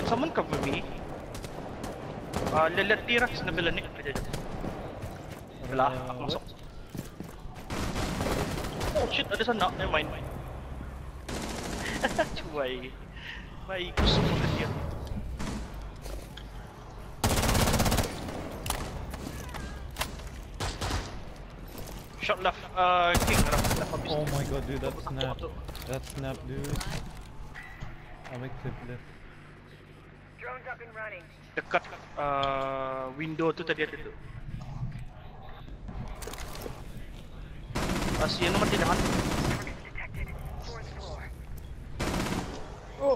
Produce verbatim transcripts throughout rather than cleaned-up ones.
someone cover me? Uh, let T-Rex na bilanik. Wala, Uh, ako masok. Oh shit, ada sana. Never mind. Cuy. May gusto mo kasi yan. Shot left, uh, king, left, left of Oh my god, dude, that snap. That snap, dude. I'll make clip left. Drones up and running. Dekat, uh, window tu tadi ada tu. Masih yang nomor tiga kan? Targets detected. Fourth floor. Oh!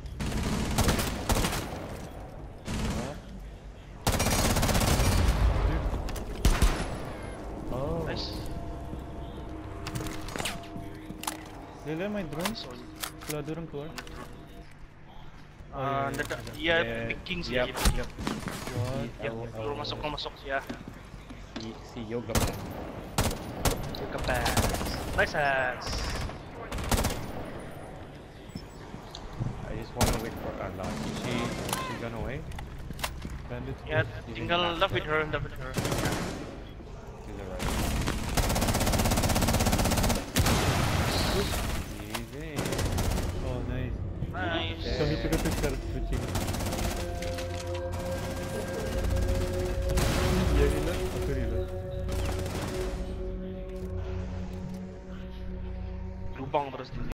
Oh. Nice. Lila may drone? Keluar dorang keluar. Uh, dekat, ya, picking sih. Yep, yep. What? Ya, belum masuk, belum masuk ya. Si, si Yoga. Yoga pass. Nice hands. I just wanna wait for her. Uh, she, she gone away. Bandits. Ya, close. tinggal love with her, love with her. To the right. Easy. Oh, nice. Nice. So he took a picture switching. Dia reload, aku reload. Lubang terus di